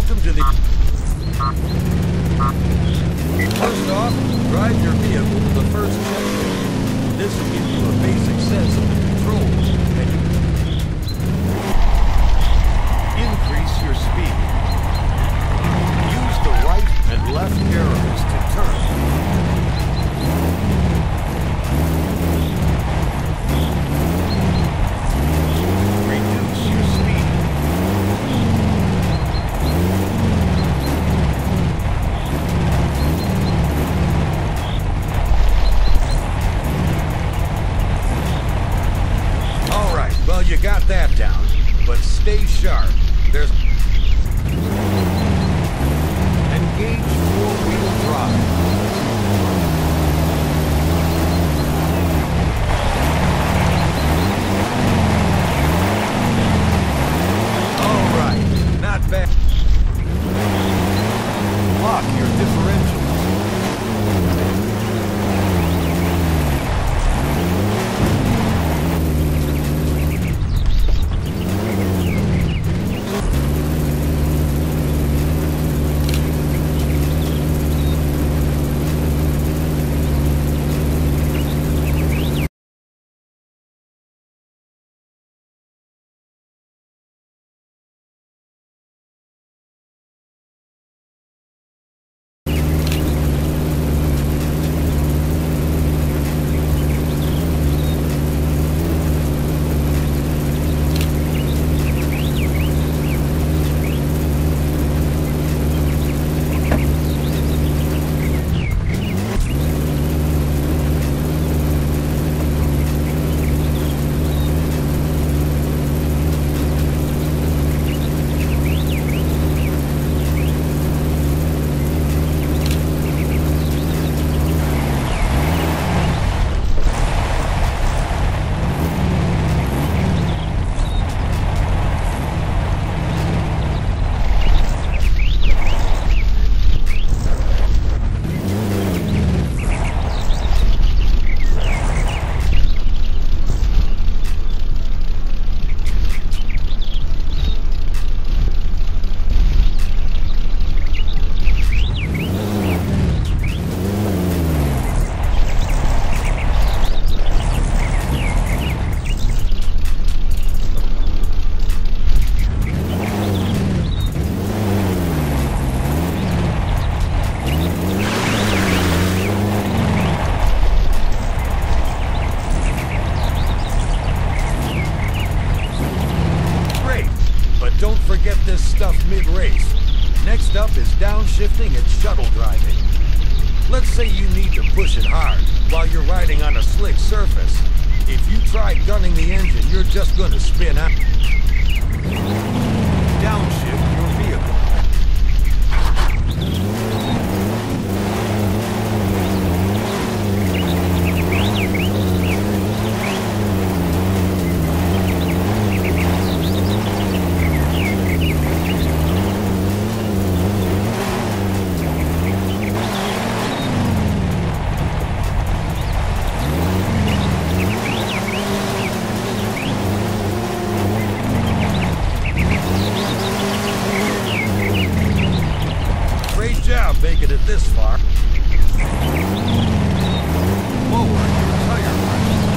Welcome to the... First off, drive your vehicle to the first checkpoint. This will give you a basic sense of the controls, and increase your speed. Use the right and left arrows to turn. Reduce your speed. All right, well, you got that down, but stay sharp. There's... Engage four-wheel drive. Bad. Lock your differentials. Don't forget this stuff mid-race. Next up is downshifting and shuttle driving. Let's say you need to push it hard while you're riding on a slick surface. If you try gunning the engine, you're just going to spin out. Downshift your vehicle. Making it this far. Lower your tire pressure.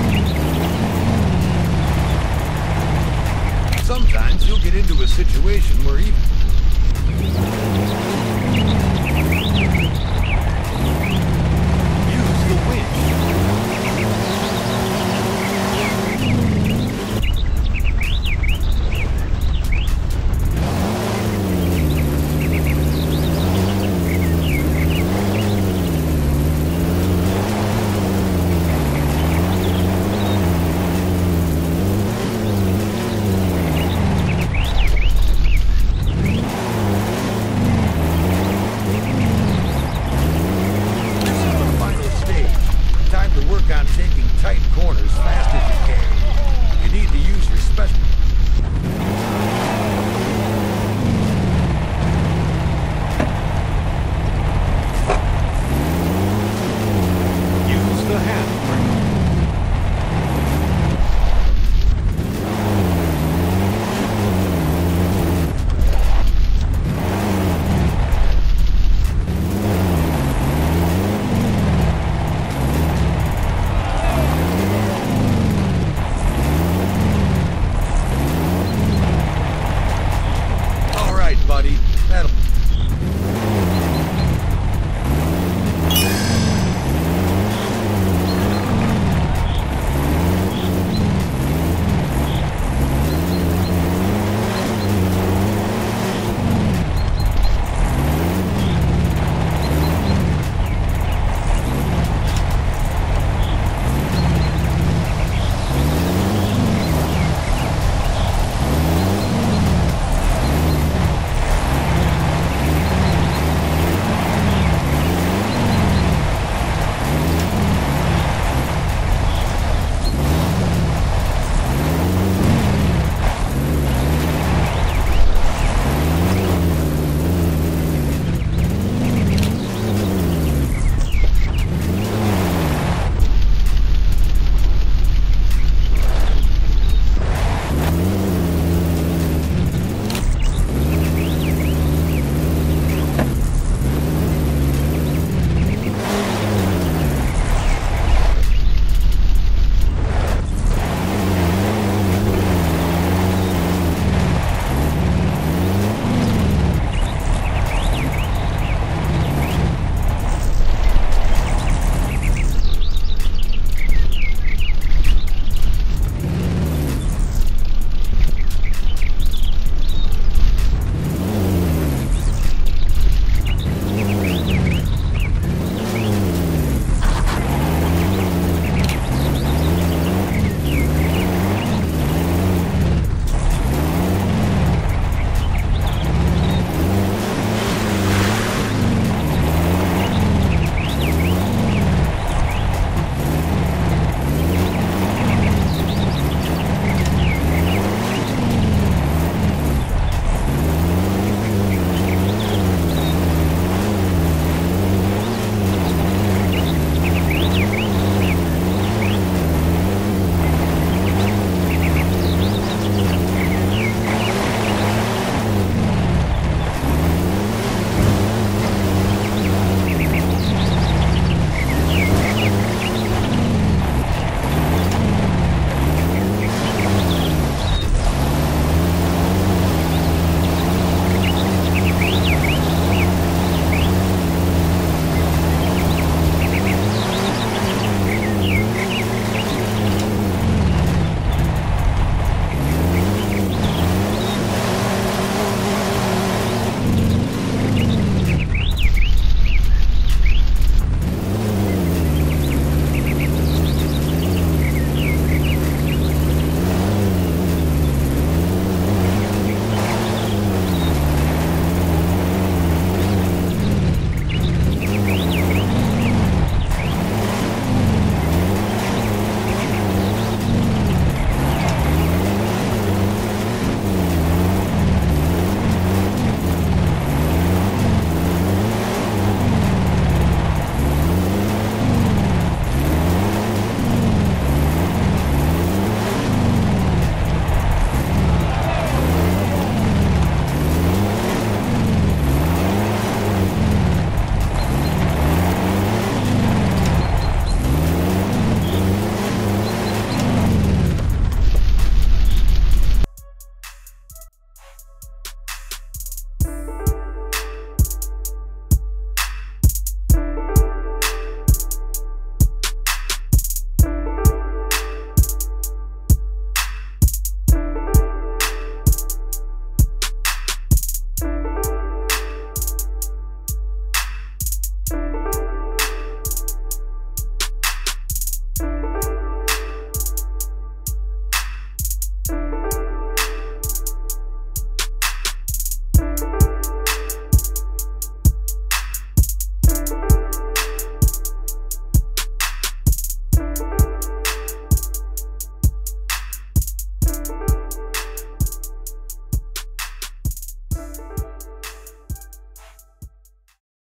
Sometimes you'll get into a situation